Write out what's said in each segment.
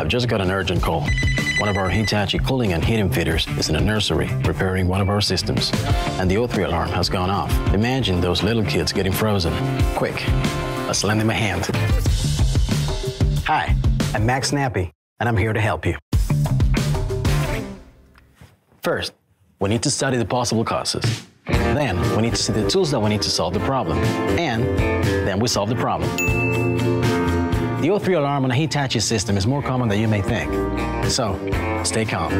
I've just got an urgent call. One of our Hitachi cooling and heating fitters is in a nursery repairing one of our systems, and the O3 alarm has gone off. Imagine those little kids getting frozen. Quick, let's lend them a hand. Hi, I'm Max Snappy, and I'm here to help you. First, we need to study the possible causes. Then, we need to see the tools that we need to solve the problem. And then we solve the problem. The O3 alarm on a Hitachi system is more common than you may think. So, stay calm.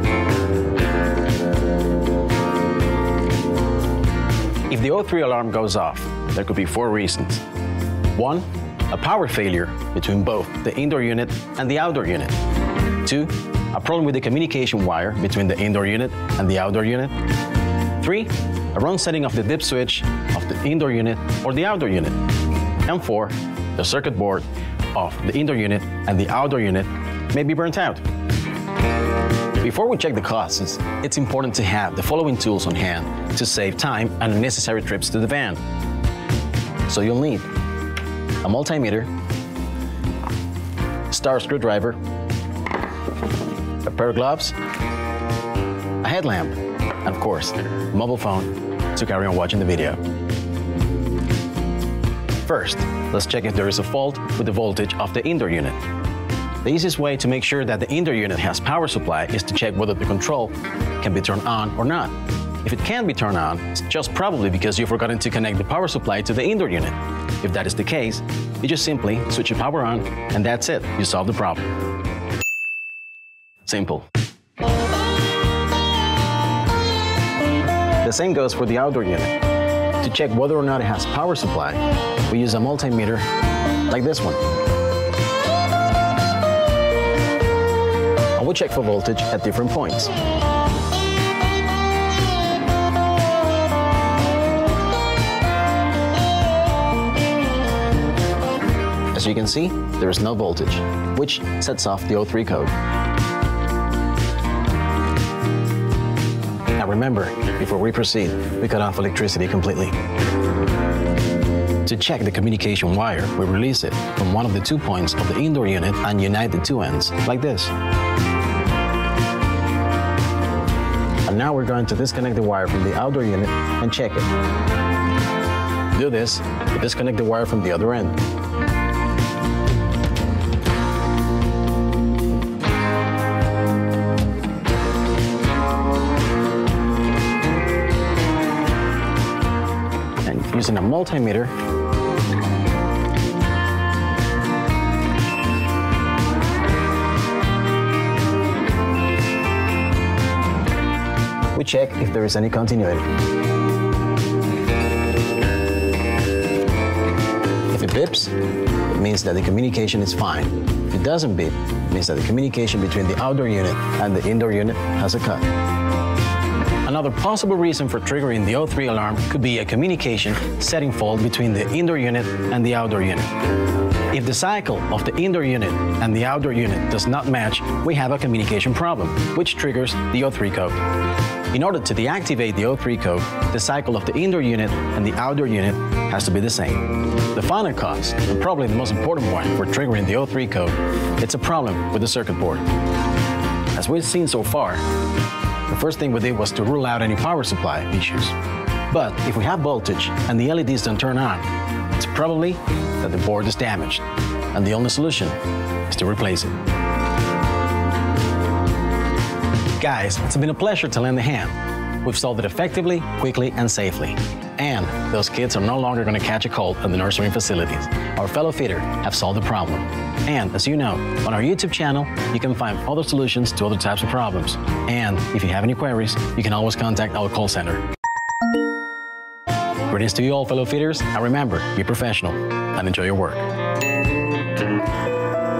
If the O3 alarm goes off, there could be 4 reasons. 1. A power failure between both the indoor unit and the outdoor unit. 2. A problem with the communication wire between the indoor unit and the outdoor unit. 3. A wrong setting of the dip switch of the indoor unit or the outdoor unit. And 4. The circuit board of the indoor unit and the outdoor unit may be burnt out. Before we check the causes, it's important to have the following tools on hand to save time and unnecessary trips to the van. So you'll need a multimeter, star screwdriver, a pair of gloves, a headlamp, and of course, a mobile phone to carry on watching the video. First, let's check if there is a fault with the voltage of the indoor unit. The easiest way to make sure that the indoor unit has power supply is to check whether the control can be turned on or not. If it can be turned on, it's just probably because you've forgotten to connect the power supply to the indoor unit. If that is the case, you just simply switch the power on, and that's it. You solve the problem. Simple. The same goes for the outdoor unit. To check whether or not it has power supply, we use a multimeter like this one. And we'll check for voltage at different points. As you can see, there is no voltage, which sets off the O3 code. Now remember, before we proceed, we cut off electricity completely. To check the communication wire, we release it from one of the 2 points of the indoor unit and unite the 2 ends, like this. And now we're going to disconnect the wire from the outdoor unit and check it. To do this, we disconnect the wire from the other end. Using a multimeter, we check if there is any continuity. If it beeps, it means that the communication is fine. If it doesn't beep, it means that the communication between the outdoor unit and the indoor unit has a cut. Another possible reason for triggering the O3 alarm could be a communication setting fault between the indoor unit and the outdoor unit. If the cycle of the indoor unit and the outdoor unit does not match, we have a communication problem, which triggers the O3 code. In order to deactivate the O3 code, the cycle of the indoor unit and the outdoor unit has to be the same. The final cause, and probably the most important one for triggering the O3 code, it's a problem with the circuit board. As we've seen so far, the first thing we did was to rule out any power supply issues. But if we have voltage and the LEDs don't turn on, it's probably that the board is damaged, and the only solution is to replace it. Guys, it's been a pleasure to lend a hand. We've solved it effectively, quickly, and safely. And those kids are no longer going to catch a cold at the nursery facilities. Our fellow fitter have solved the problem. And as you know, on our YouTube channel, you can find other solutions to other types of problems. And if you have any queries, you can always contact our call center. Greetings to you all, fellow fitters, and remember, be professional and enjoy your work.